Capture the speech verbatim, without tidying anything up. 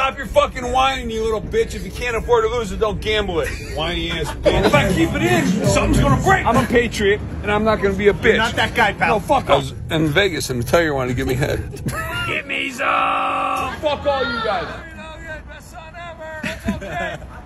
stop your fucking whining, you little bitch. If you can't afford to lose it, don't gamble it. Whiny ass bitch. If I keep it in, something's gonna break. I'm a patriot, and I'm not gonna be a bitch. You're not that guy, pal. No, fuck I was in Vegas, and the Tiger wanted to give me head. Give me some. Fuck all you guys. Best son ever. It's okay.